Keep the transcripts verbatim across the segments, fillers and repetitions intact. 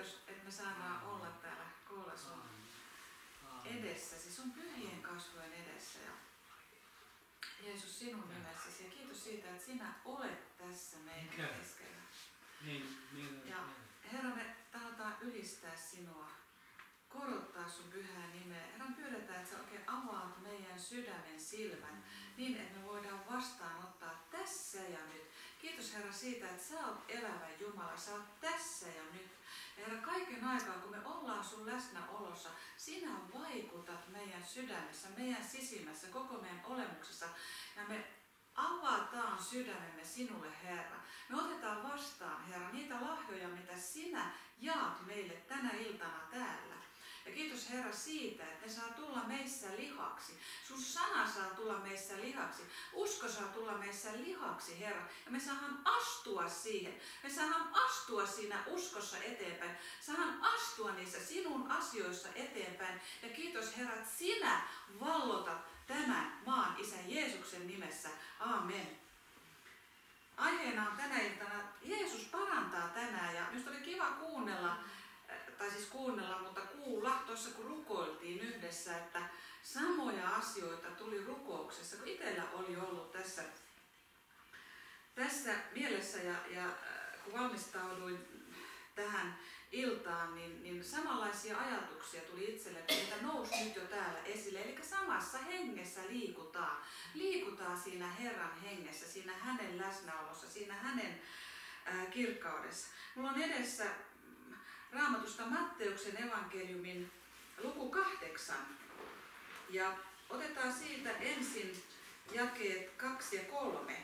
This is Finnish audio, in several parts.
kiitos, että me saadaan olla täällä koolla sun edessäsi, sun pyhien kasvojen edessä. Ja Jeesus, sinun nimessäsi. Ja kiitos siitä, että sinä olet tässä meidän keskellä. Niin, niin, ja Herra, me tahdotaan ylistää sinua, korottaa sun pyhää nimeä. Herra, pyydetään, että sä oikein avaat meidän sydämen silmän niin, että me voidaan vastaanottaa tässä ja nyt. Kiitos Herra siitä, että sä oot elävä Jumala, sä oot tässä ja nyt. Ja Herra, kaiken aikaa, kun me ollaan sun läsnäolossa, sinä vaikutat meidän sydämessä, meidän sisimmässä, koko meidän olemuksessa. Ja me avataan sydämemme sinulle, Herra. Me otetaan vastaan, Herra, niitä lahjoja, mitä sinä jaat meille tänä iltana täällä. Ja kiitos Herra siitä, että ne saa tulla meissä lihaksi. Sun sana saa tulla meissä lihaksi. Usko saa tulla meissä lihaksi, Herra. Ja me saadaan astua siihen. Me saadaan astua siinä uskossa eteenpäin. Saadaan astua niissä sinun asioissa eteenpäin. Ja kiitos Herra, että sinä vallotat tämän maan Isän Jeesuksen nimessä. Aamen. Aiheena on tänä iltana Jeesus parantaa tänään. Ja minusta oli kiva kuunnella. Tai siis kuunnella, mutta kuulla tuossa kun rukoiltiin yhdessä, että samoja asioita tuli rukouksessa, kun itsellä oli ollut tässä, tässä mielessä ja, ja kun valmistauduin tähän iltaan, niin, niin samanlaisia ajatuksia tuli itselle, että nousi nyt jo täällä esille. Eli samassa hengessä liikutaan. Liikutaan siinä Herran hengessä, siinä hänen läsnäolossa, siinä hänen ää, kirkkaudessa. Mulla on edessä Raamatusta Matteuksen evankeliumin luku kahdeksan. Ja otetaan siitä ensin jakeet kaksi ja kolme.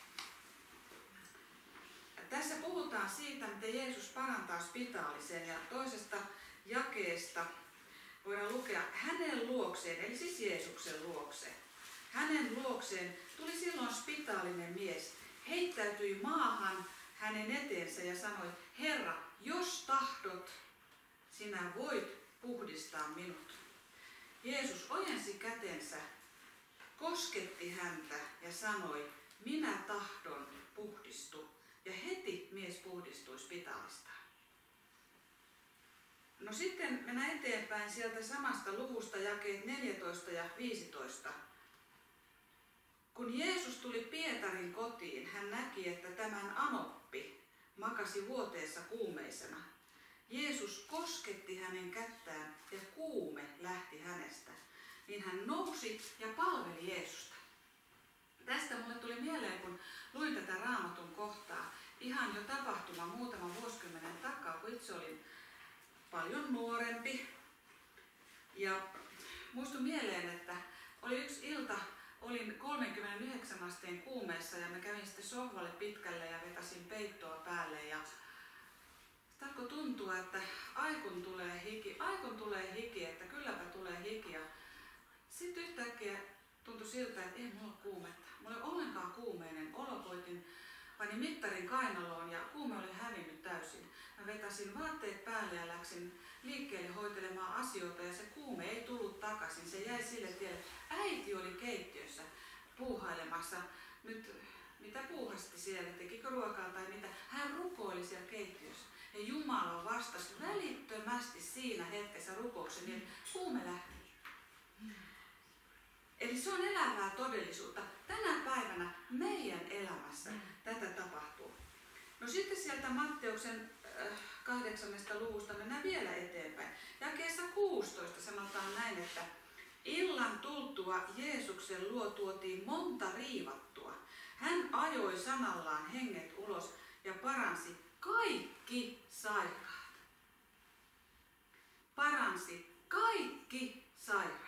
Tässä puhutaan siitä, miten Jeesus parantaa spitaalisen, ja toisesta jakeesta voidaan lukea hänen luokseen, eli siis Jeesuksen luokse. Hänen luokseen tuli silloin spitaalinen mies, heittäytyi maahan hänen eteensä ja sanoi, Herra, jos tahdot, sinä voit puhdistaa minut. Jeesus ojensi kätensä, kosketti häntä ja sanoi, minä tahdon, puhdistu. Ja heti mies puhdistui spitaalistaan. No sitten mennään eteenpäin sieltä samasta luvusta jakeet neljätoista ja viisitoista. Kun Jeesus tuli Pietarin kotiin, hän näki, että tämän anoppi makasi vuoteessa kuumeisena. Jeesus kosketti hänen kättään ja kuume lähti hänestä. Niin hän nousi ja palveli Jeesusta. Tästä mulle tuli mieleen, kun luin tätä Raamatun kohtaa, ihan jo tapahtuma muutaman vuosikymmenen takaa, kun itse olin paljon nuorempi. Ja muistui mieleen, että oli yksi ilta, olin kolmekymmentäyhdeksän asteen kuumeessa ja mä kävin sitten sohvalle pitkälle ja vetäsin peittoa päälle. Ja sitten alkoi tuntua, että aikun tulee hiki, aikun tulee hiki, että kylläpä tulee hiki. Ja sitten yhtäkkiä tuntui siltä, että ei mulla ole kuumetta. Mulla ei ole ollenkaan kuumeinen olo, koitin, panin mittarin kainaloon ja kuume oli hävinnyt täysin. Mä vetäsin vaatteet päälle ja läksin liikkeelle hoitelemaan asioita ja se kuume ei tullut takaisin. Se jäi sille tielle. Äiti oli keittiössä puuhailemassa. Nyt mitä puuhasti siellä, tekikö ruokaa tai mitä. Hän rukoili siellä keittiössä. Ja Jumala vastasi välittömästi siinä hetkessä rukouksen, niin kuume lähti. Eli se on elävää todellisuutta. Tänä päivänä meidän elämässä mm. tätä tapahtuu. No sitten sieltä Matteuksen äh, kahdeksannesta luvusta mennään vielä eteenpäin. Jakeessa kuusitoista sanotaan näin, että illan tultua Jeesuksen luo tuotiin monta riivattua. Hän ajoi sanallaan henget ulos ja paransi kaikki sairaat. Paransi kaikki sairaat.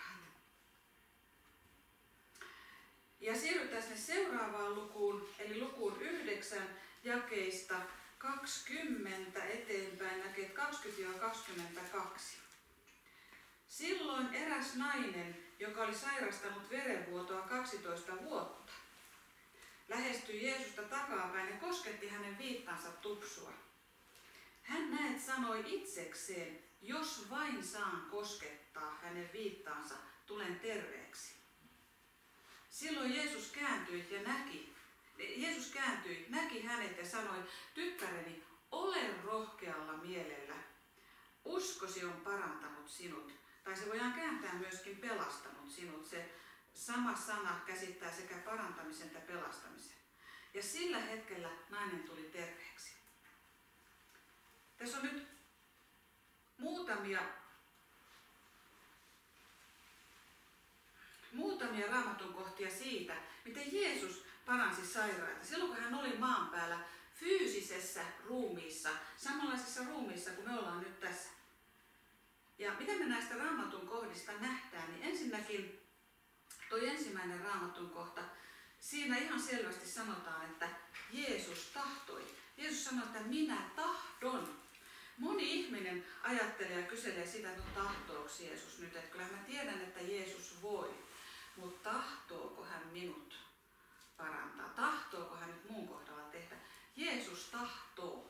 Ja siirrytään sinne seuraavaan lukuun, eli lukuun yhdeksän jakeista kaksikymmentä eteenpäin, jakeet kaksikymmentä kaksikymmentäkaksi. Silloin eräs nainen, joka oli sairastanut verenvuotoa kaksitoista vuotta, lähestyi Jeesusta takapäin ja kosketti hänen viittansa tupsua. Hän näet sanoi itsekseen, jos vain saan koskettaa hänen viittaansa, tulen terveeksi. Silloin Jeesus kääntyi ja näki, Jeesus kääntyi, näki hänet ja sanoi, tyttäreni, ole rohkealla mielellä, uskosi on parantanut sinut. Tai se voidaan kääntää myöskin pelastanut sinut. Se sama sana käsittää sekä parantamisen että pelastamisen. Ja sillä hetkellä nainen tuli terveeksi. Tässä on nyt muutamia, muutamia Raamatun kohtia siitä, miten Jeesus paransi sairaita. Silloin kun hän oli maan päällä fyysisessä ruumiissa, samanlaisessa ruumiissa kuin me ollaan nyt tässä. Ja miten me näistä Raamatun kohdista nähdään, niin ensinnäkin tuo ensimmäinen Raamatun kohta, siinä ihan selvästi sanotaan, että Jeesus tahtoi. Jeesus sanoi, että minä tahdon. Moni ihminen ajattelee ja kyselee sitä, että no tahtooko Jeesus nyt, että kyllä mä tiedän, että Jeesus voi, mutta tahtooko hän minut parantaa? Tahtooko hän nyt muun kohdalla tehdä? Jeesus tahtoo.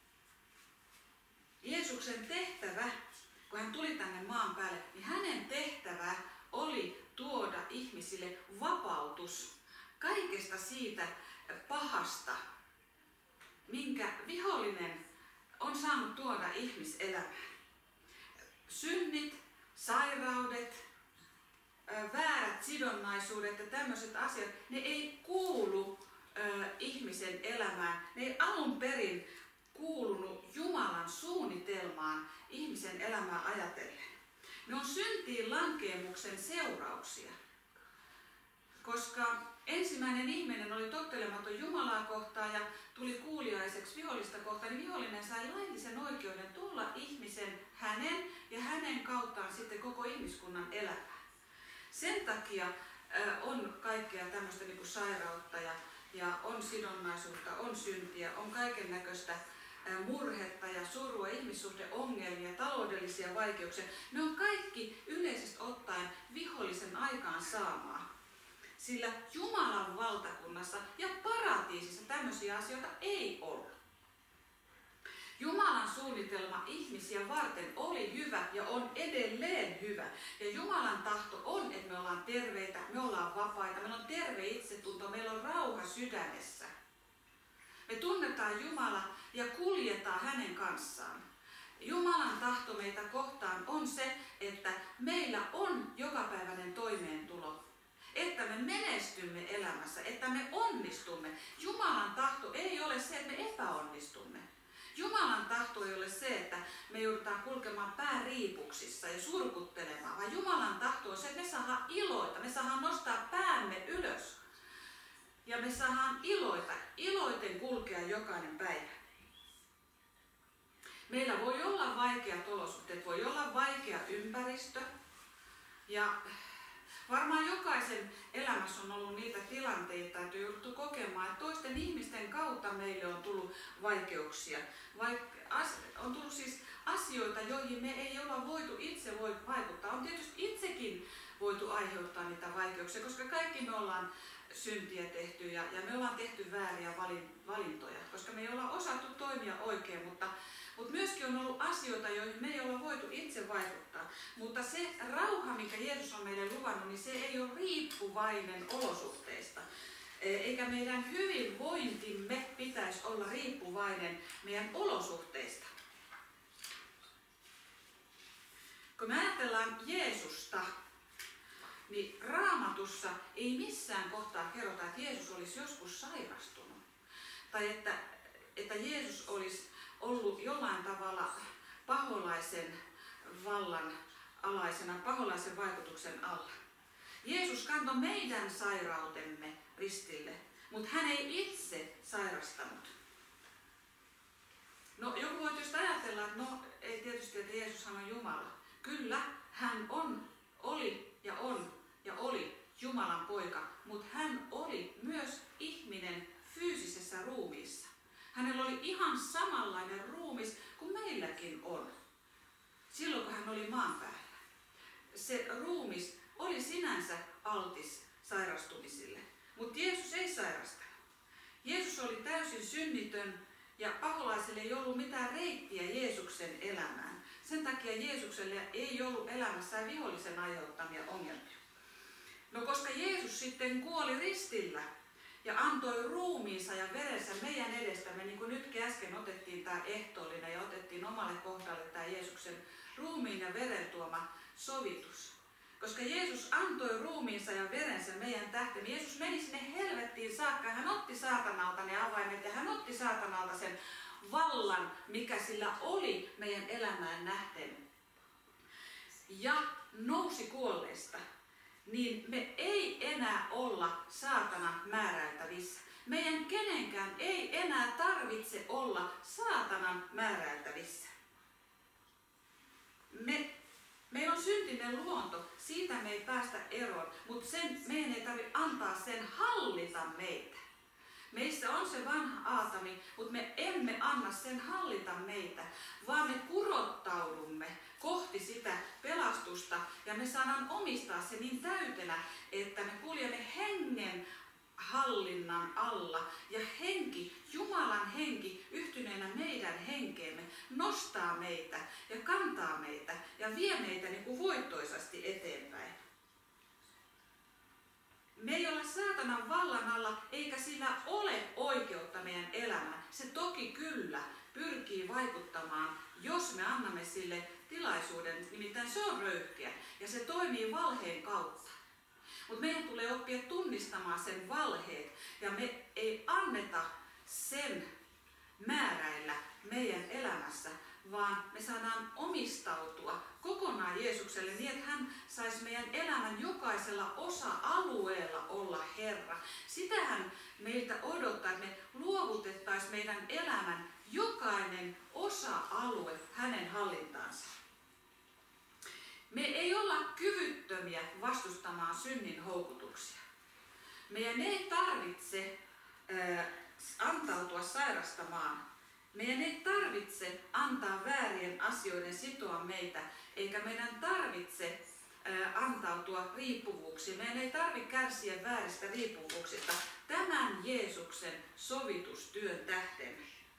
Jeesuksen tehtävä, kun hän tuli tänne maan päälle, niin hänen tehtävä oli tuoda ihmisille vapautus kaikesta siitä pahasta, minkä vihollinen on saanut tuoda ihmiselämään. Synnit, sairaudet, väärät sidonnaisuudet ja tämmöiset asiat, ne ei kuulu ö, ihmisen elämään. Ne ei alun perin kuulunut Jumalan suunnitelmaan ihmisen elämää ajatellen. Ne on syntiin lankeemuksen seurauksia. Koska ensimmäinen ihminen oli tottelematon Jumalaa kohtaan ja tuli kuuliaiseksi vihollista kohtaan, niin vihollinen sai laillisen oikeuden tulla ihmisen, hänen ja hänen kauttaan sitten koko ihmiskunnan elämään. Sen takia äh, on kaikkea tämmöistä niin kuin sairautta ja, ja on sidonnaisuutta, on syntiä, on kaiken näköistä äh, murhetta ja surua, ihmissuhdeongelmia, taloudellisia vaikeuksia. Ne on kaikki yleisesti ottaen vihollisen aikaan saamaa. Sillä Jumalan valtakunnassa ja paratiisissa tämmöisiä asioita ei ollut. Jumalan suunnitelma ihmisiä varten oli hyvä ja on edelleen hyvä. Ja Jumalan tahto on, että me ollaan terveitä, me ollaan vapaita, meillä on terve itsetunto, meillä on rauha sydämessä. Me tunnetaan Jumala ja kuljetaan hänen kanssaan. Jumalan tahto meitä kohtaan on se, että meillä on jokapäiväinen toimeentulo. Että me menestymme elämässä, että me onnistumme. Jumalan tahto ei ole se, että me epäonnistumme. Jumalan tahto ei ole se, että me joudutaan kulkemaan pääriipuksissa ja surkuttelemaan, vaan Jumalan tahto on se, että me saadaan iloita, me saadaan nostaa päämme ylös. Ja me saadaan iloita, iloiten kulkea jokainen päivä. Meillä voi olla vaikeat olosuhteet, voi olla vaikea ympäristö ja varmaan jokaisen elämässä on ollut niitä tilanteita, että on jouduttu kokemaan, että toisten ihmisten kautta meille on tullut vaikeuksia. On tullut siis asioita, joihin me ei olla voitu itse voi vaikuttaa. On tietysti itsekin voitu aiheuttaa niitä vaikeuksia, koska kaikki me ollaan syntiä tehty ja, ja me ollaan tehty vääriä valintoja, koska me ei olla osattu toimia oikein, mutta Mutta myöskin on ollut asioita, joihin me ei olla voitu itse vaikuttaa. Mutta se rauha, mikä Jeesus on meille luvannut, niin se ei ole riippuvainen olosuhteista. Eikä meidän hyvinvointimme pitäisi olla riippuvainen meidän olosuhteista. Kun me ajatellaan Jeesusta, niin Raamatussa ei missään kohtaa kerrota, että Jeesus olisi joskus sairastunut. Tai että, että Jeesus olisi ollut jollain tavalla paholaisen vallan alaisena, paholaisen vaikutuksen alla. Jeesus kantoi meidän sairautemme ristille, mutta hän ei itse sairastanut. No joku voi tietysti ajatella, että no ei tietysti, että Jeesushan on Jumala. Kyllä, hän on, oli ja on ja oli Jumalan poika, mutta hän oli myös ihminen fyysisessä ruumiissa. Hänellä oli ihan samanlainen ruumis kuin meilläkin on, silloin kun hän oli maan päällä. Se ruumis oli sinänsä altis sairastumisille, mutta Jeesus ei sairastanut. Jeesus oli täysin synnitön ja paholaiselle ei ollut mitään reittiä Jeesuksen elämään. Sen takia Jeesukselle ei ollut elämässään vihollisen aiheuttamia ongelmia. No koska Jeesus sitten kuoli ristillä, ja antoi ruumiinsa ja verensä meidän edestämme, niin kuin nytkin äsken otettiin tämä ehtoollinen ja otettiin omalle kohdalle tämä Jeesuksen ruumiin ja veren tuoma sovitus. Koska Jeesus antoi ruumiinsa ja verensä meidän tähtemme. Jeesus meni sinne helvettiin saakka. Hän otti saatanalta ne avaimet ja hän otti saatanalta sen vallan, mikä sillä oli meidän elämään nähden. Ja nousi kuolleista. Niin me ei enää olla saatanan määräiltävissä. Meidän kenenkään ei enää tarvitse olla saatanan määräiltävissä. Me Meillä on syntinen luonto, siitä me ei päästä eroon, mutta sen, meidän ei tarvitse antaa sen hallita meitä. Meissä on se vanha Aatami, mutta me emme anna sen hallita meitä, vaan me kurottaudumme kohti sitä pelastusta ja me saadaan omistaa se niin täytenä, että me kuljemme hengen hallinnan alla ja henki, Jumalan henki yhtyneenä meidän henkeemme nostaa meitä ja kantaa meitä ja vie meitä niin kuin voittoisasti eteenpäin. Me ei olla saatanan vallan alla eikä sillä ole oikeutta meidän elämään. Se toki kyllä pyrkii vaikuttamaan, jos me annamme sille tilaisuuden, nimittäin se on röyhkeä ja se toimii valheen kautta. Mutta meidän tulee oppia tunnistamaan sen valheet ja me ei anneta sen määräillä meidän elämässä, vaan me saadaan omistautua kokonaan Jeesukselle niin, että hän saisi meidän elämän jokaisella osa-alueella olla Herra. Sitähän meiltä odottaa, että me luovutettaisiin meidän elämän jokainen osa-alue hänen hallintaansa. Me ei olla kyvyttömiä vastustamaan synnin houkutuksia. Meidän ei tarvitse äh, antautua sairastamaan. Meidän ei tarvitse antaa väärien asioiden sitoa meitä, eikä meidän tarvitse äh, antautua riippuvuuksiin. Meidän ei tarvitse kärsiä vääristä riippuvuuksista tämän Jeesuksen sovitustyön tähden.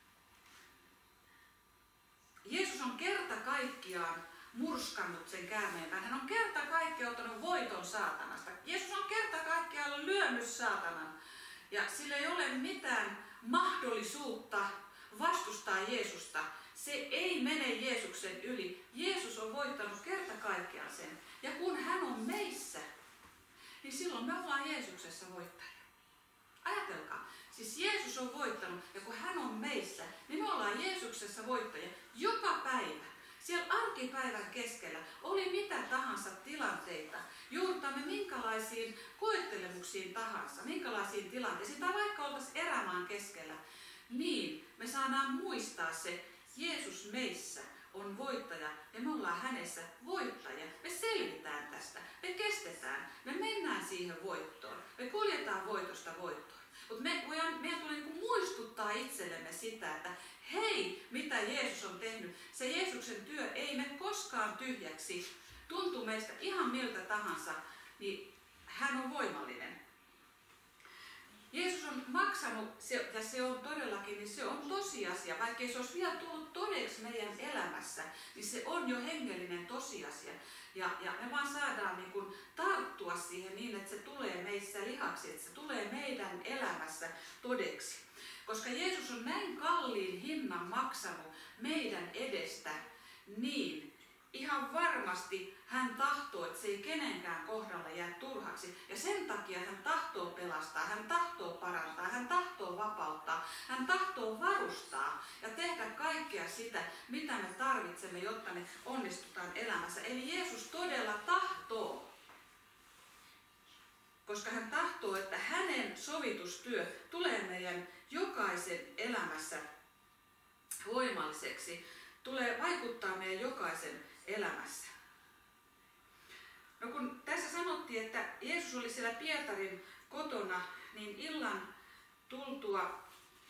Jeesus on kerta kaikkiaan murskannut sen käärmeenpään. Hän on kerta kaikkiaan ottanut voiton saatanasta. Jeesus on kerta kaikkiaan lyönyt saatanan. Ja sillä ei ole mitään mahdollisuutta vastustaa Jeesusta. Se ei mene Jeesuksen yli. Jeesus on voittanut kerta kaikkiaan sen. Ja kun hän on meissä, niin silloin me ollaan Jeesuksessa voittajia. Ajatelkaa. Siis Jeesus on voittanut ja kun hän on meissä, niin me ollaan Jeesuksessa voittajia joka päivä. Siellä arkipäivän keskellä oli mitä tahansa tilanteita, joudutamme minkälaisiin koettelemuksiin tahansa, minkälaisiin tilanteisiin, tai vaikka oltaisiin erämaan keskellä, niin me saadaan muistaa se, Jeesus meissä on voittaja ja me ollaan hänessä voittajia. Me selvitään tästä, me kestetään, me mennään siihen voittoon, me kuljetaan voitosta voittoon. Mutta me, meidän tulee niinku muistuttaa itsellemme sitä, että hei, mitä Jeesus on tehnyt. Se Jeesuksen työ ei mene koskaan tyhjäksi. Tuntuu meistä ihan miltä tahansa, niin hän on voimallinen. Jeesus on maksanut, ja se on todellakin, niin se on tosiasia. Vaikkei se olisi vielä tullut todeksi meidän elämässä, niin se on jo hengellinen tosiasia. Ja, ja me vaan saadaan niin kuin tarttua siihen niin, että se tulee meissä lihaksi, että se tulee meidän elämässä todeksi. Koska Jeesus on näin kalliin hinnan maksanut meidän edestä, niin ihan varmasti hän tahtoo, että se ei kenenkään kohdalla jää turhaksi. Ja sen takia hän tahtoo pelastaa, hän tahtoo parantaa, hän tahtoo vapauttaa, hän tahtoo varustaa ja tehdä kaikkea sitä, mitä me tarvitsemme, jotta me onnistutaan elämässä. Eli Jeesus todella tahtoo, koska hän tahtoo, että hänen sovitustyö tulee meidän jokaisen elämässä voimalliseksi, tulee vaikuttaa meidän jokaisen elämässä. No kun tässä sanottiin, että Jeesus oli siellä Pietarin kotona, niin illan tultua,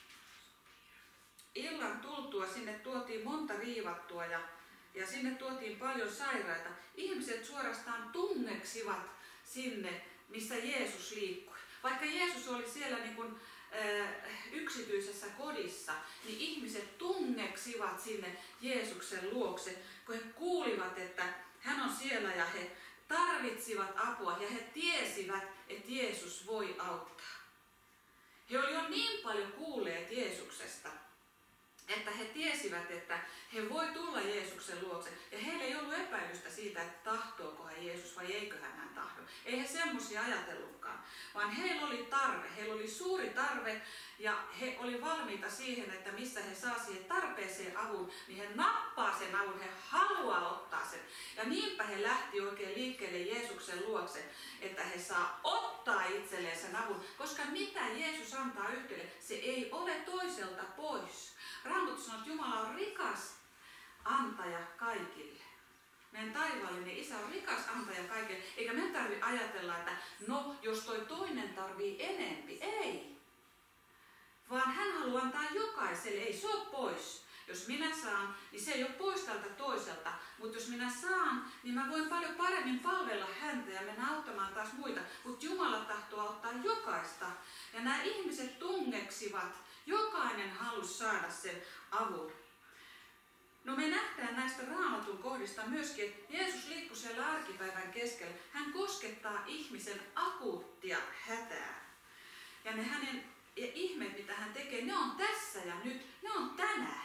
illan tultua sinne tuotiin monta riivattua ja, ja sinne tuotiin paljon sairaita. Ihmiset suorastaan tungeksivat sinne, missä Jeesus liikkui. Vaikka Jeesus oli siellä niin kuin, äh, yksityisessä kodissa, niin ihmiset tungeksivat sinne Jeesuksen luokse, kun he kuulivat, että hän on siellä ja he tarvitsivat apua ja he tiesivät, että Jeesus voi auttaa. He olivat jo niin paljon kuulleet Jeesuksesta, että he tiesivät, että he voi tulla Jeesuksen luokse. Ja heillä ei ollut epäilystä siitä, että tahtooko hän Jeesus vai eiköhän hän tahdo. Ei he semmoisia ajatellutkaan, vaan heillä oli tarve. Heillä oli suuri tarve ja he oli valmiita siihen, että missä he saa siihen tarpeeseen avun, niin he nappaa sen avun, he haluaa ottaa sen. Ja niinpä he lähti oikein liikkeelle Jeesuksen luokse, että he saa ottaa itselleen sen avun. Koska mitä Jeesus antaa yhteydelle, se ei ole toiselta pois. Raamattu sanoo, että Jumala on rikas antaja kaikille. Meidän taivaallinen Isä on rikas antaja kaikille. Eikä meidän tarvitse ajatella, että no, jos toi toinen tarvii enempi. Ei. Vaan hän haluaa antaa jokaiselle. Ei se ole pois. Jos minä saan, niin se ei ole pois tältä toiselta. Mutta jos minä saan, niin mä voin paljon paremmin palvella häntä ja mennä auttamaan taas muita. Mutta Jumala tahtoo auttaa jokaista. Ja nämä ihmiset tungeksivat. Jokainen halusi saada sen avun. No me nähdään näistä Raamatun kohdista myöskin, että Jeesus liikkui siellä arkipäivän keskellä. Hän koskettaa ihmisen akuuttia hätää. Ja ne hänen ja ihmeet, mitä hän tekee, ne on tässä ja nyt. Ne on tänään.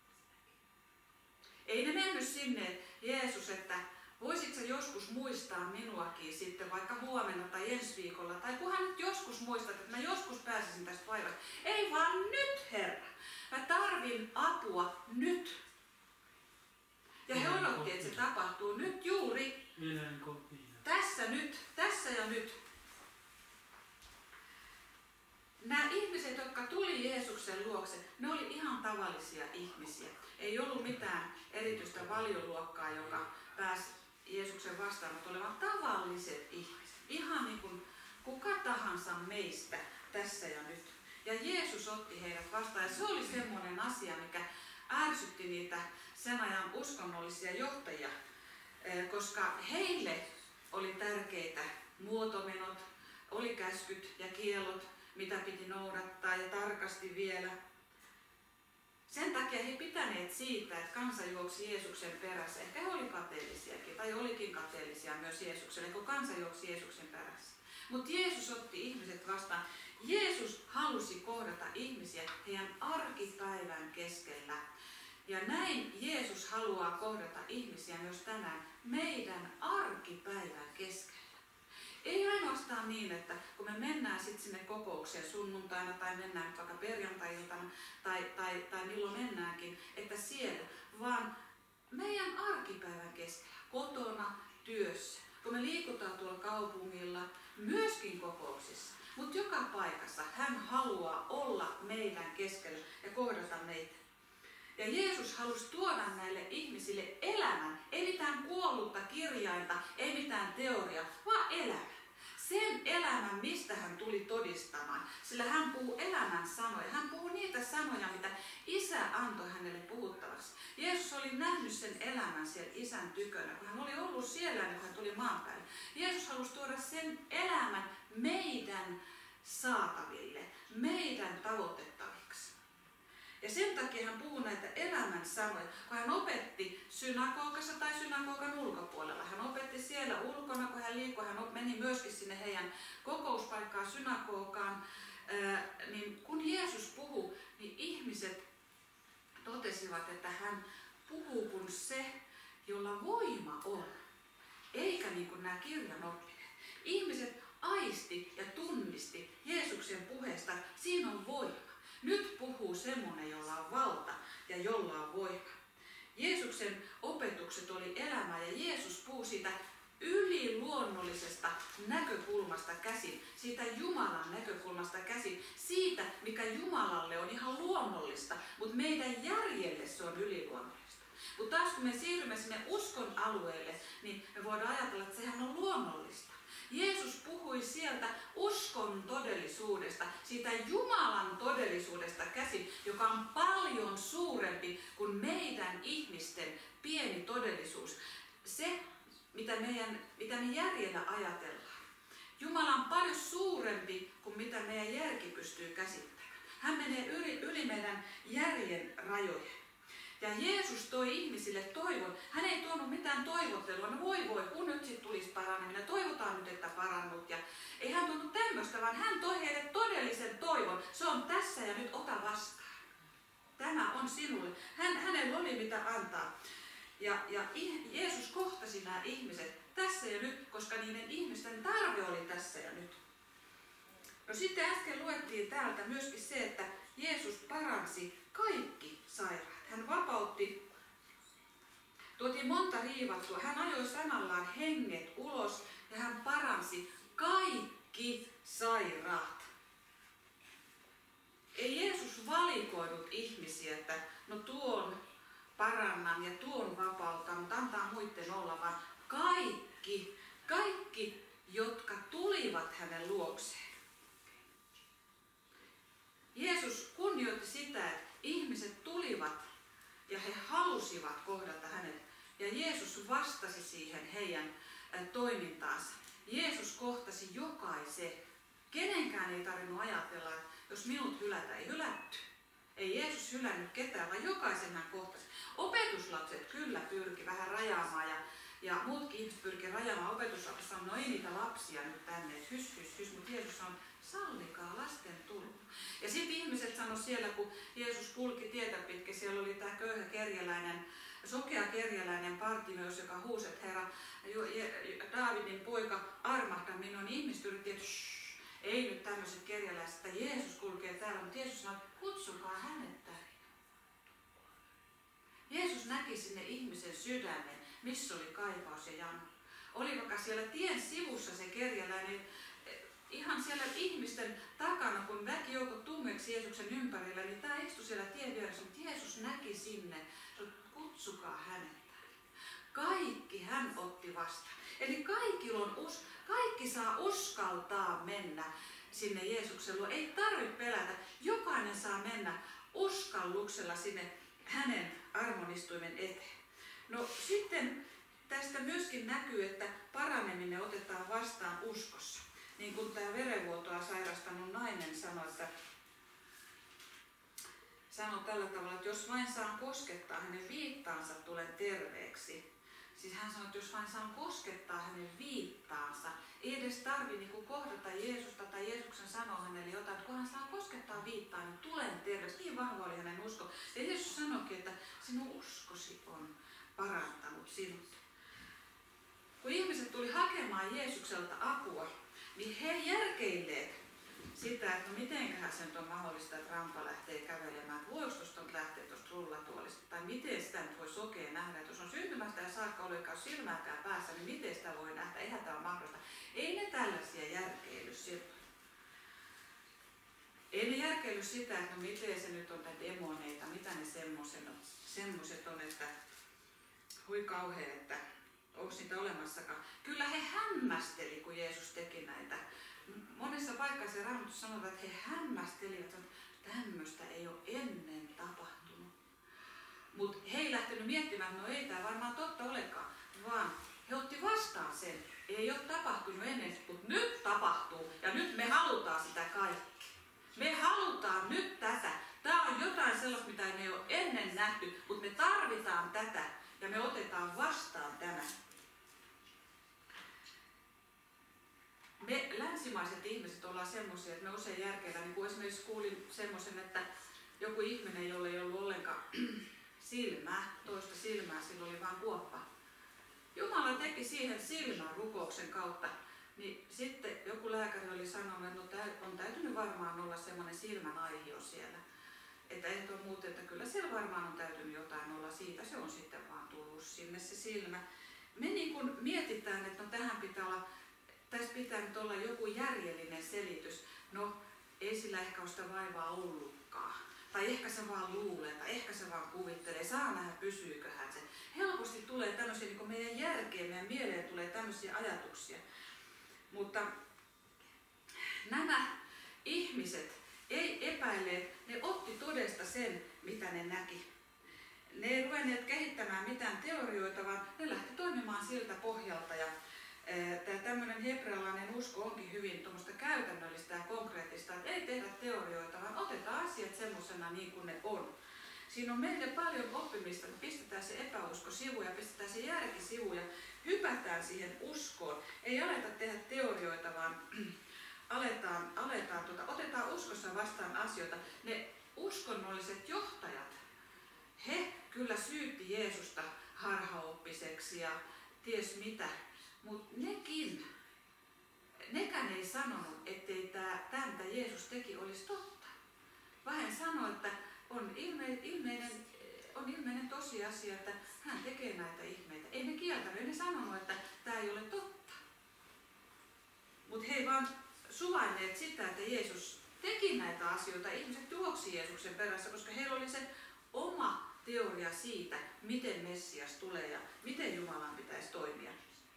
Ei ne mennyt sinne, että Jeesus, että voisitko sä joskus muistaa minuakin sitten vaikka huomenna tai ensi viikolla, tai kunhan nyt joskus muistat, että mä joskus pääsisin tästä vaivasta. Ei vaan nyt, Herra. Mä tarvin apua nyt. Ja he odotti, että se tapahtuu nyt juuri. Tässä nyt, tässä ja nyt. Nämä ihmiset, jotka tuli Jeesuksen luokse, ne oli ihan tavallisia ihmisiä. Ei ollut mitään erityistä valioluokkaa, joka pääsi Jeesuksen vastaanotolle, vaan tavalliset ihmiset. Ihan niin kuin kuka tahansa meistä tässä ja nyt. Ja Jeesus otti heidät vastaan. Ja se oli semmoinen asia, mikä ärsytti niitä sen ajan uskonnollisia johtajia, koska heille oli tärkeitä muotomenot, oli käskyt ja kiellot, mitä piti noudattaa ja tarkasti vielä. Sen takia he pitäneet siitä, että kansa juoksi Jeesuksen perässä. Ehkä he olivat kateellisiakin, tai olikin kateellisia myös Jeesukselle, kun kansa juoksi Jeesuksen perässä. Mutta Jeesus otti ihmiset vastaan. Jeesus halusi kohdata ihmisiä heidän arkipäivän keskellä. Ja näin Jeesus haluaa kohdata ihmisiä myös tänään meidän arkipäivän keskellä. Ei ainoastaan niin, että kun me mennään sitten sinne kokoukseen sunnuntaina tai mennään vaikka perjantai-iltana tai, tai, tai milloin mennäänkin, että siellä, vaan meidän arkipäivän keskellä, kotona, työssä, kun me liikutaan tuolla kaupungilla, myöskin kokouksissa, mutta joka paikassa hän haluaa olla meidän keskellä ja kohdata meitä. Ja Jeesus halusi tuoda näille ihmisille elämän, ei mitään kuollutta kirjainta, ei mitään teoriaa, vaan elämä. Sen elämän, mistä hän tuli todistamaan, sillä hän puhuu elämän sanoja. Hän puhuu niitä sanoja, mitä Isä antoi hänelle puhuttavaksi. Jeesus oli nähnyt sen elämän siellä Isän tykönä, kun hän oli ollut siellä, kun hän tuli maan päälle. Jeesus halusi tuoda sen elämän meidän saataville, meidän tavoitettaviksi. Ja sen takia hän puhuu näitä elämän sanoja, kun hän opetti synagogassa tai synagogan ulkopuolella. Hän opetti siellä ulkona, kun hän liikkui, hän meni myöskin sinne heidän kokouspaikkaan, synagogaan. Niin kun Jeesus puhui, niin ihmiset totesivat, että hän puhuu kuin se, jolla voima on, eikä niin kuin nämä kirjanoppineet. Ihmiset aisti ja tunnisti Jeesuksen puheesta, siinä on voima. Nyt puhuu semmoinen, jolla on valta ja jolla on voima. Jeesuksen opetukset oli elämää ja Jeesus puhui siitä yliluonnollisesta näkökulmasta käsin, siitä Jumalan näkökulmasta käsin, siitä mikä Jumalalle on ihan luonnollista, mutta meidän järjelle se on yliluonnollista. Mutta taas kun me siirrymme sinne uskon alueelle, niin me voidaan ajatella, että sehän on luonnollista. Jeesus puhui sieltä uskon todellisuudesta, siitä Jumalan todellisuudesta käsin, joka on paljon suurempi kuin meidän ihmisten pieni todellisuus. Se, mitä, meidän, mitä me järjellä ajatellaan. Jumala on paljon suurempi kuin mitä meidän järki pystyy käsittämään. Hän menee yli, yli meidän järjen rajojen. Ja Jeesus toi ihmisille toivon. Hän ei tuonut mitään toivottelua. No voi voi, kun nyt sitten tulisi paraneminen. Toivotaan nyt, että parannut. Ja ei hän tuonut tämmöistä, vaan hän toi heille todellisen toivon. Se on tässä ja nyt, ota vastaan. Tämä on sinulle. Hän, hänellä oli mitä antaa. Ja, ja Jeesus kohtasi nämä ihmiset tässä ja nyt, koska niiden ihmisten tarve oli tässä ja nyt. No sitten äsken luettiin täältä myöskin se, että Jeesus paransi kaikki sairaat. Hän vapautti, tuotiin monta riivattua. Hän ajoi sanallaan henget ulos ja hän paransi kaikki sairaat. Ei Jeesus valikoinut ihmisiä, että no tuon parannan ja tuon vapautan, mutta antaa muiden olla, vaan kaikki, kaikki, jotka tulivat hänen luokseen. Jeesus kunnioitti sitä, että ihmiset tulivat ja he halusivat kohdata hänet. Ja Jeesus vastasi siihen heidän toimintaansa. Jeesus kohtasi jokaisen. Kenenkään ei tarvinnut ajatella, että jos minut hylätä, ei hylätty. Ei Jeesus hylännyt ketään, vaan jokaisen hän kohtasi. Opetuslapset kyllä pyrki vähän rajaamaan ja, ja muutkin ihmiset pyrki rajaamaan. Opetuslapset sanoi, no ei niitä lapsia nyt tänne, että hys, hys, hys, mutta Jeesus sanoi, sallikaa lasten tulla. Ja sitten ihmiset sanoi siellä, kun Jeesus kulki tietä pitkin, siellä oli tämä köyhä kerjäläinen, sokea kerjäläinen Bartimeus, joka huusi, että Herra, Daavidin poika, armahda minua, niin ihmiset yritti, että shh, ei nyt tämmöiset kerjäläiset, että Jeesus kulkee täällä, mutta Jeesus sanoi, kutsukaa hänet tänne. Jeesus näki sinne ihmisen sydämen, missä oli kaipaus ja jano. Oli vaikka siellä tien sivussa se kerjäläinen, ihan siellä ihmisten takana, kun väkijoukot tummeksi Jeesuksen ympärillä, niin tämä istui siellä tien vieressä, mutta Jeesus näki sinne, että kutsukaa hänet. Kaikki hän otti vastaan. Eli kaikilla on us, kaikki saa uskaltaa mennä sinne Jeesuksen luo. Ei tarvitse pelätä. Jokainen saa mennä uskalluksella sinne hänen armonistuimen eteen. No sitten tästä myöskin näkyy, että paraneminen otetaan vastaan uskossa. Niin kuin tämä verenvuotoa sairastanut nainen sanoi, että sanoi tällä tavalla, että jos vain saan koskettaa hänen viittaansa, tulen terveeksi. Siis hän sanoi, että jos vain saan koskettaa hänen viittaansa, ei edes tarvitse niin kohdata Jeesusta tai Jeesuksen sanoa hänelle jotain, että kun hän saa koskettaa viittaan, niin tulen terveeksi. Niin vahva oli hänen usko. Ja Jeesus sanoikin, että sinun uskosi on parantanut sinut. Kun ihmiset tuli hakemaan Jeesukselta apua, niin he järkeilleet sitä, että no mitenköhän se nyt on mahdollista, että rampa lähtee kävelemään, että voiko tuosta lähteä tuosta rullatuolista, tai miten sitä nyt voi sokea nähdä, että jos on syntymästä ja saakka olekaan silmääkään päässä, niin miten sitä voi nähdä, eihän tämä ole mahdollista. Ei ne tällaisia järkeily silloin. Ei ne järkeily sitä, että no miten se nyt on näitä demoneita, mitä ne semmoiset on, että hui kauhea, että onko niitä olemassakaan. Kyllä he hämmästeli, kun Jeesus teki näitä. Monessa paikassa Raamatussa sanotaan, että he hämmästelivät, että tämmöistä ei ole ennen tapahtunut. Mutta he ei lähtenyt miettimään, että no ei tämä varmaan totta olekaan, vaan he otti vastaan sen. Ei ole tapahtunut ennen, mutta nyt tapahtuu ja nyt me halutaan sitä kaikki. Me halutaan nyt tätä. Tämä on jotain sellaista, mitä me ei ole ennen nähty, mutta me tarvitaan tätä ja me otetaan vastaan tämä. Me länsimaiset ihmiset ollaan semmoisia, että me usein järkeillä, niin kuin esimerkiksi kuulin semmoisen, että joku ihminen, jolla ei ollut ollenkaan silmää, toista silmää, sillä oli vain kuoppa. Jumala teki siihen silmän rukouksen kautta, niin sitten joku lääkäri oli sanonut, että no, on täytynyt varmaan olla semmoinen silmän aihio siellä. Että ei ole muuta, että kyllä siellä varmaan on täytynyt jotain olla siitä, se on sitten vaan tullut sinne se silmä. Me niin kuin mietitään, että no tähän pitää olla, tässä pitää nyt olla joku järjellinen selitys. No ei sillä ehkä ole sitä vaivaa ollutkaan. Tai ehkä se vaan luulee, tai ehkä se vaan kuvittelee, saa nähdä pysyyköhän se. Helposti tulee tämmöisiä, niin kuin meidän järkeen, meidän mieleen tulee tämmöisiä ajatuksia. Mutta nämä ihmiset ei epäilleet, ne otti todesta sen, mitä ne näki. Ne ei ruvenneet kehittämään mitään teorioita, vaan ne lähti toimimaan siltä pohjalta. Ja tämä tämmöinen hebrealainen usko onkin hyvin tuommoista käytännöllistä ja konkreettista, että ei tehdä teorioita, vaan otetaan asiat semmoisena niin kuin ne on. Siinä on meille paljon oppimista. Me pistetään se epäusko sivuun ja pistetään se järki sivuun ja hypätään siihen uskoon. Ei aleta tehdä teorioita, vaan aletaan, aletaan tuota, otetaan uskossa vastaan asioita. Ne uskonnolliset johtajat, he kyllä syytti Jeesusta harhaoppiseksi ja ties mitä, mutta nekin, nekään ei sanonut, ettei tämä, tämä mitä Jeesus teki, olisi totta. Vaan hän sanoi, että on, ilme, ilmeinen, on ilmeinen tosiasia, että hän tekee näitä ihmeitä. Ei ne kieltänyt, ne sanonut, että tämä ei ole totta. Mutta he ei vaan suvainneet sitä, että Jeesus teki näitä asioita. Ihmiset juoksi Jeesuksen perässä, koska heillä oli se oma teoria siitä, miten Messias tulee ja miten Jumalan pitäisi toimia.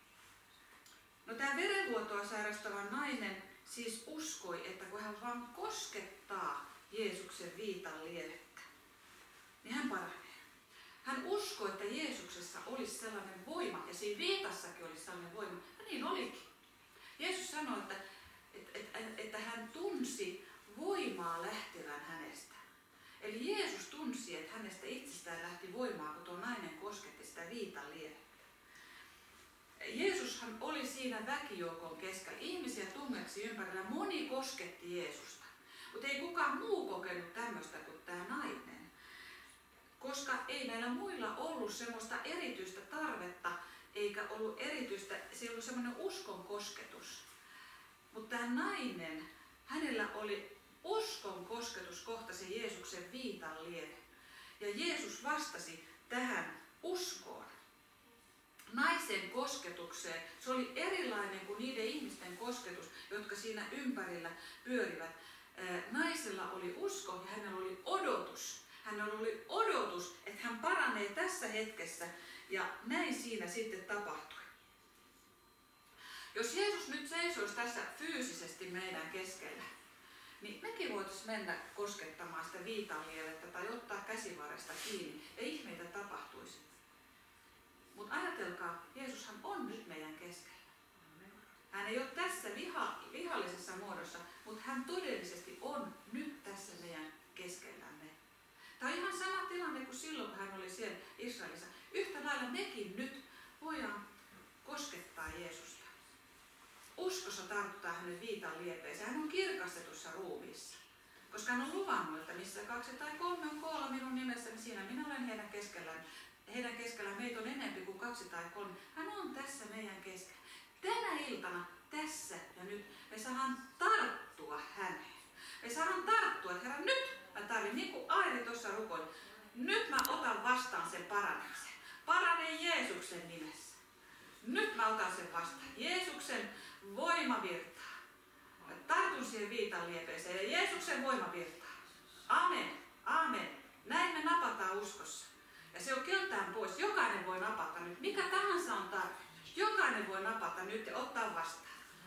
No tämä verenvuotoa sairastava nainen siis uskoi, että kun hän vaan koskettaa Jeesuksen viitan lievettä, niin hän paranee. Hän uskoi, että Jeesuksessa olisi sellainen voima, ja siinä viitassakin olisi sellainen voima, ja niin olikin. Jeesus sanoi, että, että, että, että hän tunsi voimaa lähtevän hänestä. Eli Jeesus tunsi, että hänestä itsestään lähti voimaa, kun tuo nainen kosketti sitä viitan lievettä. Jeesushan oli siinä väkijoukon keskellä. Ihmisiä tungeksi ympärillä. Moni kosketti Jeesusta. Mutta ei kukaan muu kokenut tämmöistä kuin tämä nainen. Koska ei näillä muilla ollut semmoista erityistä tarvetta, eikä ollut erityistä, se ei ollut semmoinen uskon kosketus. Mutta tämä nainen, hänellä oli uskon kosketus kohtasi Jeesuksen viitan lieve. Ja Jeesus vastasi tähän uskoon. Naisen kosketukseen. Se oli erilainen kuin niiden ihmisten kosketus, jotka siinä ympärillä pyörivät. Naisella oli usko ja hänellä oli odotus. Hänellä oli odotus, että hän paranee tässä hetkessä ja näin siinä sitten tapahtui. Jos Jeesus nyt seisoisi tässä fyysisesti meidän keskellä, niin mekin voitaisiin mennä koskettamaan sitä viitanlievettä tai ottaa käsivarresta kiinni ja ihmeitä tapahtuisi. Mutta ajatelkaa, Jeesushan on nyt meidän keskellä. Hän ei ole tässä viha, vihallisessa muodossa, mutta hän todellisesti on nyt tässä meidän keskellämme. Tämä on ihan sama tilanne kuin silloin, kun hän oli siellä Israelissa. Yhtä lailla mekin nyt voidaan koskettaa Jeesusta. Uskossa tartuttaa hänen viitan liepeeseen. Hän on kirkastetussa ruumiissa. Koska hän on luvannut, että missä kaksi tai kolme on koolla minun nimessäni, niin siinä minä olen heidän keskellään. Heidän keskellään meitä on enemmän kuin kaksi tai kolme. Hän on tässä meidän keskellä. Tänä iltana, tässä ja nyt, me saadaan tarttua häneen. Me saadaan tarttua, että Herra, nyt mä tarvitsen, niin kuin Airi tuossa rukoili, nyt mä otan vastaan sen paranemisen. Parane Jeesuksen nimessä. Nyt mä otan sen vastaan. Jeesuksen voimavirtaa. Mä tartun siihen viitan liepeeseen ja Jeesuksen voimavirtaa. Amen. Amen. Näin me napataan uskossa. Ja se on keltään pois. Jokainen voi napata nyt. Mikä tahansa on tarve. Jokainen voi napata nyt ja ottaa vastaan.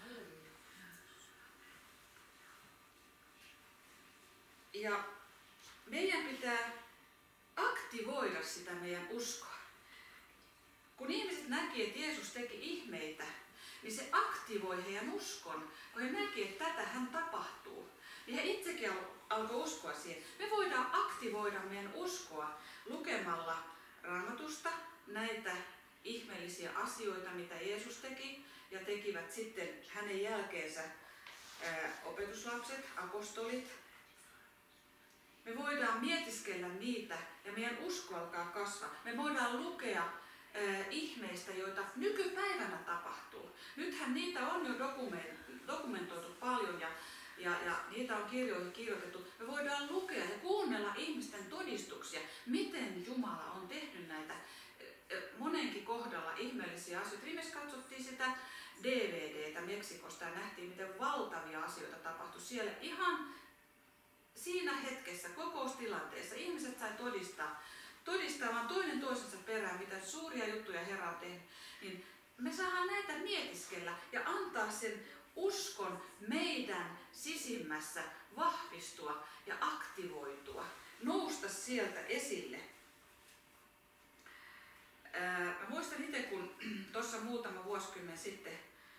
Ja meidän pitää aktivoida sitä meidän uskoa. Kun ihmiset näki, että Jeesus teki ihmeitä, niin se aktivoi heidän uskon. Kun he näki, että tätä hän tapahtuu, niin he itsekin alkoi uskoa siihen. Me voidaan aktivoida meidän uskoa lukemalla Raamatusta näitä ihmeellisiä asioita, mitä Jeesus teki, ja tekivät sitten hänen jälkeensä ää, opetuslapset, apostolit. Me voidaan mietiskellä niitä ja meidän usko alkaa kasvaa. Me voidaan lukea ää, ihmeistä, joita nykypäivänä tapahtuu. Nythän niitä on jo dokumentoitu paljon ja, ja, ja niitä on kirjoihin kirjoitettu. Me voidaan lukea ja kuunnella ihmisten todistuksia, miten Jumala on tehnyt näitä monenkin kohdalla ihmeellisiä asioita. Viimeksi katsottiin sitä D V D:tä Meksikosta ja nähtiin, miten valtavia asioita tapahtui siellä ihan siinä hetkessä, kokoustilanteessa. Ihmiset sai todistaa, todistaa vaan toinen toisensa perään, mitä suuria juttuja Herra on tehnyt. Niin me saadaan näitä mietiskellä ja antaa sen uskon meidän sisimmässä vahvistua ja aktivoitua, nousta sieltä esille. Mä muistan itse, kun tuossa muutama vuosikymmen sitten,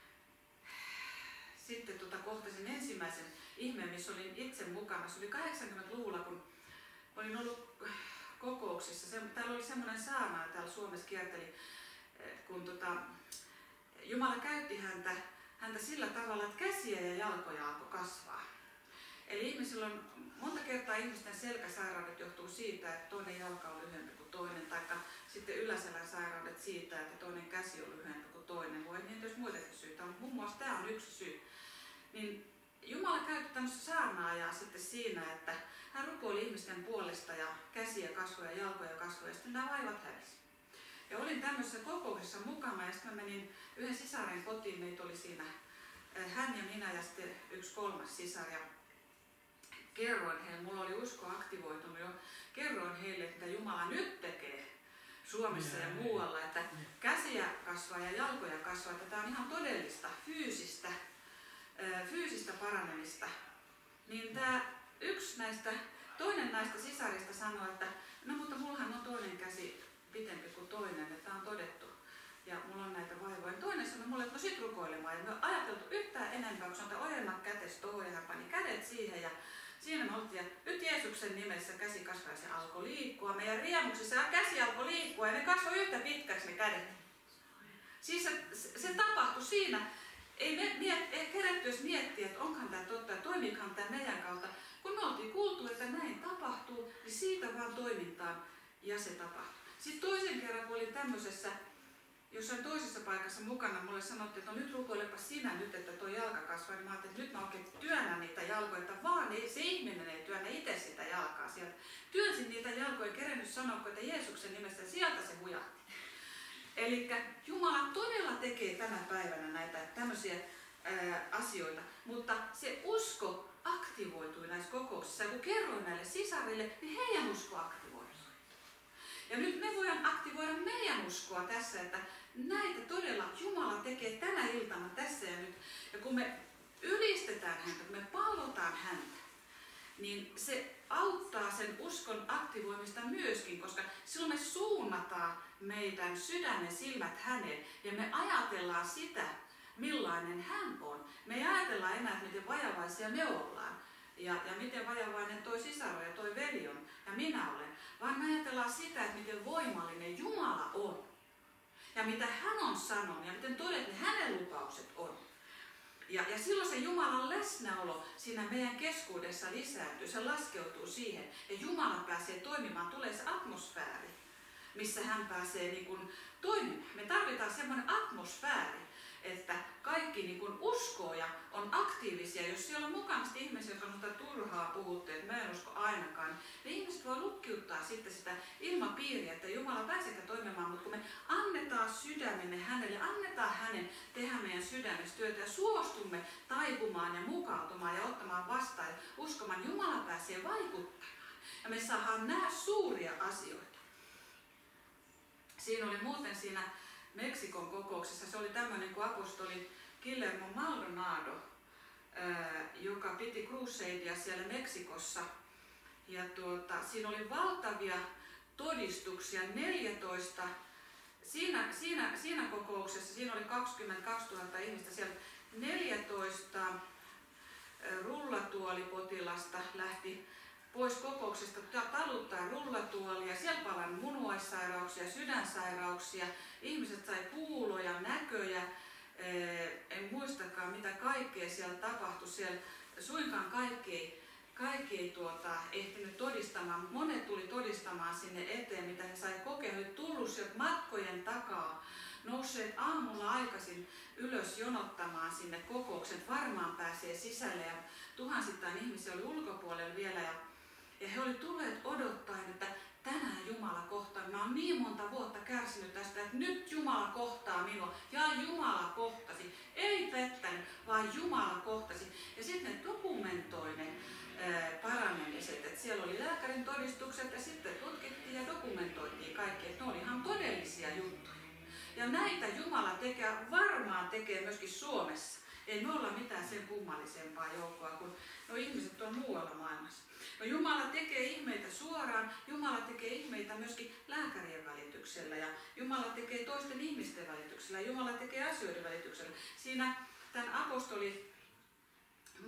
sitten tota, kohtasin ensimmäisen ihmeen, missä olin itse mukana. Se oli kahdeksankymmentäluvulla, kun olin ollut kokouksissa, se, täällä oli semmoinen saarna, täällä Suomessa kierteli, kun tota, Jumala käytti häntä, häntä sillä tavalla, että käsiä ja jalkoja alkoi kasvaa. Eli ihmisillä on, monta kertaa ihmisten selkäsairaudet johtuu siitä, että toinen jalka on lyhyempi kuin toinen, tai sitten yläselän sairaudet siitä, että toinen käsi on lyhyempi kuin toinen. Voi niin myös muitakin syitä, mutta muun muassa tämä on yksi syy. Niin Jumala käytti tämmöistä saarnaajaa sitten siinä, että hän rukoili ihmisten puolesta ja käsiä kasvoja, jalkoja kasvoja, ja sitten nämä vaivat hävisi. Ja olin tämmöisessä kokouksessa mukana ja sitten mä menin yhden sisaren kotiin, meitä oli siinä hän ja minä ja sitten yksi kolmas sisar. Ja kerroin heille, mulla oli usko aktivoitunut jo, kerroin heille, että Jumala nyt tekee Suomessa ja muualla, että käsiä kasvaa ja jalkoja kasvaa, että tämä on ihan todellista, fyysistä, fyysistä paranemista. Niin tämä yksi näistä, toinen näistä sisarista sanoi, että no mutta mullahan on toinen käsi pitempi kuin toinen, että tämä on todettu. Ja mulla on näitä vaivoja. Toinen sanoi mulle, että no sit rukoilemaan. Ja me on ajateltu yhtään enempää, kun sanotaan ojenna kätes tuohon, ja hän pani kädet siihen. Ja siinä me oltiin, ja nyt Jeesuksen nimessä käsi kasvaa ja se alkoi liikkua. Meidän riemuksissa käsi alkoi liikkua ja ne kasvoi yhtä pitkäksi ne kädet. Siis se, se, se tapahtui siinä. Ei me miet, ei kerätty edes miettiä, että onkohan tämä totta ja toimiikohan tämä meidän kautta. Kun me oltiin kuultu, että näin tapahtuu, niin siitä vaan toimintaan ja se tapahtui. Sitten toisen kerran, kun olin tämmöisessä, jossain toisessa paikassa mukana, mulle sanottiin, että no nyt rukoilepa sinä nyt, että tuo jalka kasvaa. Niin mä ajattelin, että nyt mä oikein työnnän niitä jalkoja, että vaan ei, se ihminen ei työnnä itse sitä jalkaa sieltä. Työnsin niitä jalkoja, kerennyt sanoa, että Jeesuksen nimessä sieltä se hujahti. Eli Jumala todella tekee tänä päivänä näitä tämmöisiä ää, asioita, mutta se usko aktivoitui näissä kokouksissa. Ja kun kerroin näille sisarille, niin heidän usko aktivoitui. Ja nyt me voidaan aktivoida meidän uskoa tässä, että näitä todella Jumala tekee tänä iltana tässä ja nyt. Ja kun me ylistetään häntä, kun me palvotaan häntä, niin se auttaa sen uskon aktivoimista myöskin, koska silloin me suunnataan meidän sydämen silmät häneen ja me ajatellaan sitä, millainen hän on. Me ei ajatella enää, että miten vajavaisia me ollaan ja, ja miten vajavainen toi sisaro ja toi veli on ja minä olen, vaan me ajatellaan sitä, että miten voimallinen Jumala on ja mitä hän on sanonut ja miten todellinen hänen lupaukset on. Ja, ja silloin se Jumalan läsnäolo siinä meidän keskuudessa lisääntyy, se laskeutuu siihen ja Jumala pääsee toimimaan, tulee se atmosfääri, missä hän pääsee niin kuin toimimaan. Me tarvitaan semmoinen atmosfääri, että kaikki niin kuin uskoo ja on aktiivisia. Jos siellä on mukana ihmisiä, jotka on sitä turhaa puhuttu, että mä en usko ainakaan, niin ihmiset voi lukkiuttaa sitten sitä ilmapiiriä, että Jumala pääseekö toimimaan, mutta kun me annetaan sydämemme hänelle, annetaan hänen tehdä meidän sydämessä työtä ja suostumme taipumaan ja mukautumaan ja ottamaan vastaan ja uskomaan, Jumala pääsee vaikuttamaan ja me saadaan nähdä suuria asioita. Siinä oli muuten siinä Meksikon kokouksessa, se oli tämmöinen kuin apostoli Guillermo Maldonado, ää, joka piti crusadea siellä Meksikossa. Ja tuota, siinä oli valtavia todistuksia, neljätoista, siinä, siinä, siinä kokouksessa, siinä oli kaksikymmentäkaksituhatta ihmistä, siellä neljätoista ää, rullatuolipotilasta lähti pois kokouksesta taluttaa rullatuolia, siellä palan munuaissairauksia, sydänsairauksia, ihmiset sai kuuloja, näköjä, en muistakaan mitä kaikkea siellä tapahtui, siellä suinkaan kaikki ei, kaikki ei tuota, ehtinyt todistamaan, monet tuli todistamaan sinne eteen, mitä he sai kokea, he tullut sieltä matkojen takaa, nousseet aamulla aikaisin ylös jonottamaan sinne kokouksen, varmaan pääsee sisälle ja tuhansittain ihmisiä oli ulkopuolella vielä ja Ja he olivat tulleet odottaen, että tänään Jumala kohtaa. Mä oon niin monta vuotta kärsinyt tästä, että nyt Jumala kohtaa minua. Ja Jumala kohtasi. Ei pettänyt, vaan Jumala kohtasi. Ja sitten ne dokumentoi ne ää, paranemiset. Että siellä oli lääkärin todistukset ja sitten tutkittiin ja dokumentoitiin kaikki. Että ne oli ihan todellisia juttuja. Ja näitä Jumala tekee, varmaan tekee myöskin Suomessa. Ei me olla mitään sen kummallisempaa joukkoa, kun no ihmiset on muualla maailmassa. No Jumala tekee ihmeitä suoraan, Jumala tekee ihmeitä myöskin lääkärien välityksellä ja Jumala tekee toisten ihmisten välityksellä ja Jumala tekee asioiden välityksellä. Siinä tämän apostoli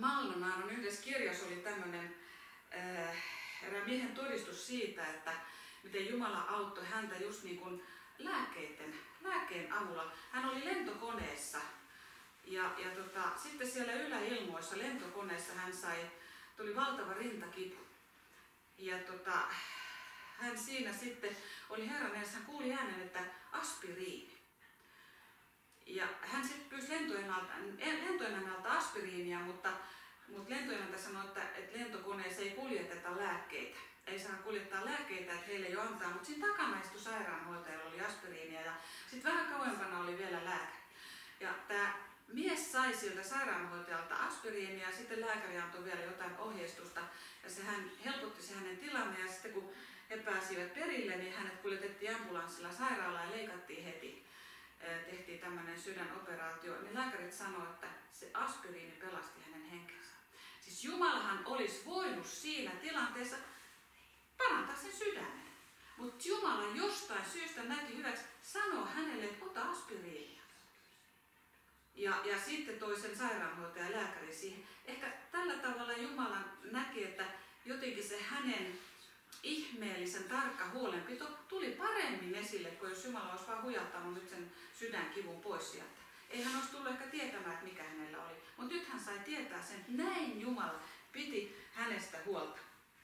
Maldonadon yhdessä kirjassa oli tämmöinen äh, erään miehen todistus siitä, että, miten Jumala auttoi häntä just niin kuin lääkkeiden, lääkkeen avulla. Hän oli lentokoneessa ja, ja tota, sitten siellä yläilmoissa lentokoneessa hän sai, tuli valtava rintakipu. Ja tota, hän siinä sitten oli Herran edessä, hän kuuli äänen, että aspiriini. Ja hän sitten pyysi lentoemännältä aspiriinia, mutta, mutta lentoemäntä sanoi, että, että lentokoneessa ei kuljeteta lääkkeitä. Ei saa kuljettaa lääkkeitä, että heille jo antaa, mutta siinä takana istui sairaanhoitajalla oli aspiriinia ja sitten vähän kauempana oli vielä lääkäri. Ja tämä mies sai sieltä sairaanhoitajalta aspiriinia ja sitten lääkäri antoi vielä jotain ohjeistusta ja se hän helpotti se hänen tilanne ja sitten kun he pääsivät perille, niin hänet kuljetettiin ambulanssilla sairaalaan ja leikattiin heti. Tehtiin tämmöinen sydänoperaatio, niin lääkärit sanoivat, että se aspiriini pelasti hänen henkensä. Siis Jumalahan olisi voinut siinä tilanteessa parantaa sen sydämen. Mutta Jumala jostain syystä näki hyväksi sanoa hänelle, että ota aspiriinia. Ja, ja sitten toi sen sairaanhoitaja lääkäri siihen. Ehkä tällä tavalla Jumala näki, että jotenkin se hänen ihmeellisen tarkka huolenpito tuli paremmin esille, kuin jos Jumala olisi vaan hujattanut nyt sen sydänkivun pois sieltä. Ei hän olisi tullut ehkä tietämään, että mikä hänellä oli. Mutta nyt hän sai tietää sen, että näin Jumala piti hänestä huolta.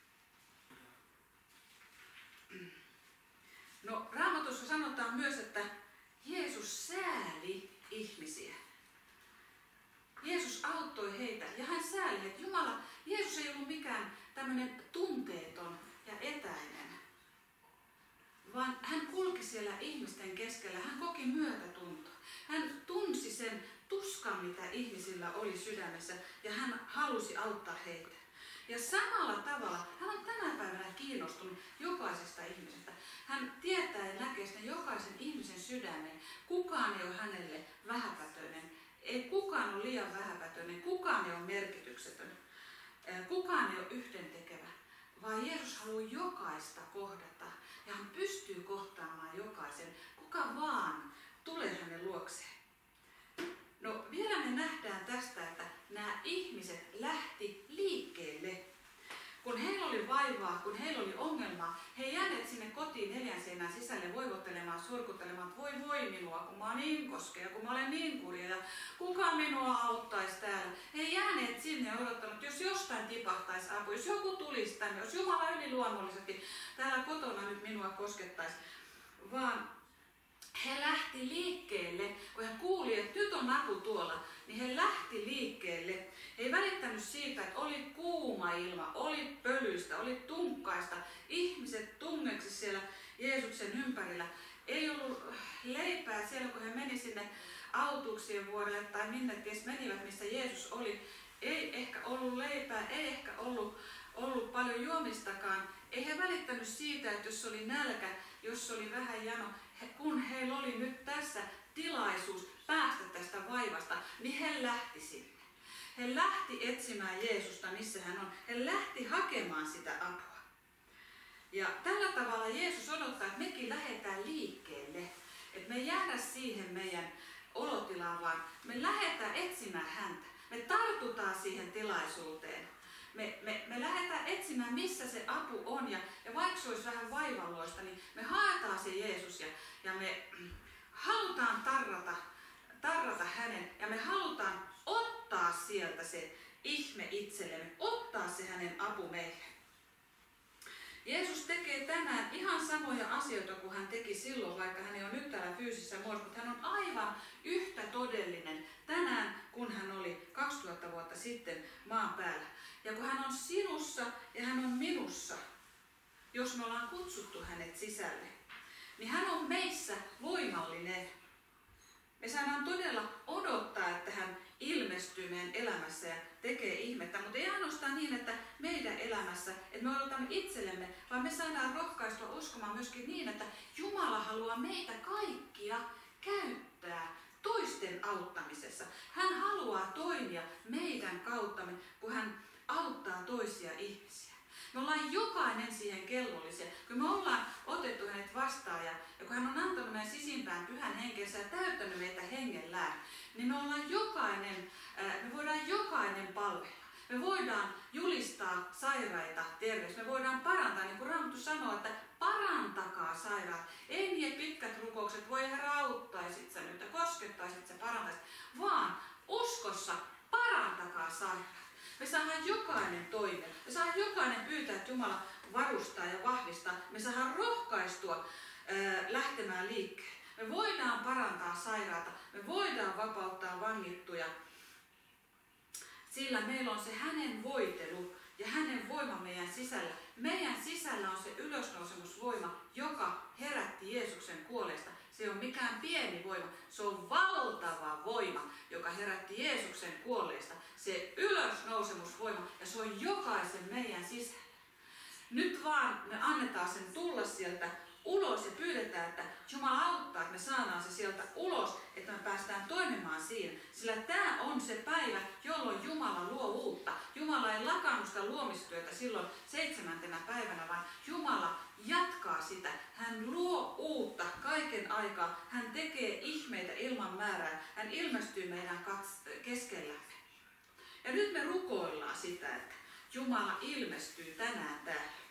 No, Raamatussa sanotaan myös, että Jeesus sääli ihmisiä. Jeesus auttoi heitä ja hän sääli, että Jumala, Jeesus ei ollut mikään tämmöinen tunteeton ja etäinen, vaan hän kulki siellä ihmisten keskellä, hän koki myötätuntoa. Hän tunsi sen tuskan, mitä ihmisillä oli sydämessä ja hän halusi auttaa heitä. Ja samalla tavalla hän on tänä päivänä kiinnostunut jokaisesta ihmisestä. Hän tietää ja näkee sitä jokaisen ihmisen sydämen. Kukaan ei ole hänelle vähäpätöinen. Ei kukaan ole liian vähäpätöinen. Kukaan ei ole merkityksetön. Kukaan ei ole yhdentekevä. Vaan Jeesus haluaa jokaista kohdata. Ja hän pystyy kohtaamaan jokaisen. Kuka vaan tulee hänen luokseen. No vielä me nähdään tästä, että nämä ihmiset lähti liikkeelle. Kun heillä oli vaivaa, kun heillä oli ongelmaa, he jääneet sinne kotiin neljän seinän sisälle voivottelemaan, surkuttelemaan, että voi voi minua, kun mä oon niin koskea, kun mä olen niin kurja ja kuka minua auttaisi täällä. He jääneet sinne ja odottanut, jos jostain tipahtaisi apu, jos joku tulisi tänne, jos Jumala yliluonnollisesti täällä kotona nyt minua koskettaisi. Vaan he lähti liikkeelle, kun he kuuli, että nyt on apu tuolla, niin he lähti liikkeelle. He ei välittänyt siitä, että oli kuuma ilma, oli pölyistä, oli tunkkaista. Ihmiset tungeksi siellä Jeesuksen ympärillä. Ei ollut leipää siellä, kun he meni sinne autuuksien vuorelle tai minne ties menivät, missä Jeesus oli. Ei ehkä ollut leipää, ei ehkä ollut, ollut paljon juomistakaan. Ei he välittänyt siitä, että jos oli nälkä, jos oli vähän jano, kun heillä oli nyt tässä tilaisuus päästä tästä vaivasta, niin he lähti sinne. He lähti etsimään Jeesusta, missä hän on. He lähti hakemaan sitä apua. Ja tällä tavalla Jeesus odottaa, että mekin lähdetään liikkeelle. Että me ei jäädä siihen meidän olotilaan, vaan me lähdetään etsimään häntä. Me tartutaan siihen tilaisuuteen. Me, me, me lähdetään etsimään, missä se apu on. Ja, ja vaikka se olisi vähän vaivalloista, niin me haetaan se Jeesus ja, ja me halutaan tarrata, tarrata hänen. Ja me halutaan ottaa sieltä se ihme itsellemme, ottaa se hänen apu meille. Jeesus tekee tänään ihan samoja asioita kuin hän teki silloin, vaikka hän ei ole nyt täällä fyysisessä muodossa, mutta hän on aivan yhtä todellinen tänään, kun hän oli kaksituhatta vuotta sitten maan päällä. Ja kun hän on sinussa ja hän on minussa, jos me ollaan kutsuttu hänet sisälle, niin hän on meissä voimallinen. Me saadaan todella odottaa, että hän ilmestyy meidän elämässä ja tekee ihmettä, mutta ei ainoastaan niin, että meidän elämässä, että me odotamme itsellemme, vaan me saadaan rohkaistua uskomaan myöskin niin, että Jumala haluaa meitä kaikkia käyttää toisten auttamisessa. Hän haluaa toimia meidän kauttamme, kun hän auttaa toisia ihmisiä. Me ollaan jokainen siihen kelvollisia. Kun me ollaan otettu hänet vastaan ja, ja kun hän on antanut meidän sisimpään pyhän henkensä ja täyttänyt meitä hengellään, niin me ollaan jokainen, me voidaan jokainen palvella. Me voidaan julistaa sairaita terveys. Me voidaan parantaa, niin kuin Raamattu sanoo, että parantaa rukoukset, voi Herra auttaisit sä nyt ja koskettaisit sä, parantaisit, vaan uskossa parantakaa sairaat. Me saadaan jokainen toive, me saadaan jokainen pyytää, että Jumala varustaa ja vahvistaa. Me saadaan rohkaistua ää, lähtemään liikkeelle. Me voidaan parantaa sairaata, me voidaan vapauttaa vangittuja, sillä meillä on se hänen voitelu ja hänen voima meidän sisällä. Meidän sisällä on se ylösnousemusvoima, joka herätti Jeesuksen kuolleista. Se on mikään pieni voima, se on valtava voima, joka herätti Jeesuksen kuolleista. Se ylösnousemusvoima, ja se on jokaisen meidän sisällä. Nyt vaan me annetaan sen tulla sieltä ulos ja pyydetään, että Jumala auttaa, että me saadaan se sieltä ulos, että me päästään toimimaan siinä. Sillä tämä on se päivä, jolloin Jumala luo uutta. Jumala ei lakannut sitä luomistyötä silloin seitsemäntenä päivänä, vaan Jumala jatkaa sitä. Hän luo uutta kaiken aikaa. Hän tekee ihmeitä ilman määrää. Hän ilmestyy meidän keskellämme. Ja nyt me rukoillaan sitä, että Jumala ilmestyy tänään täällä.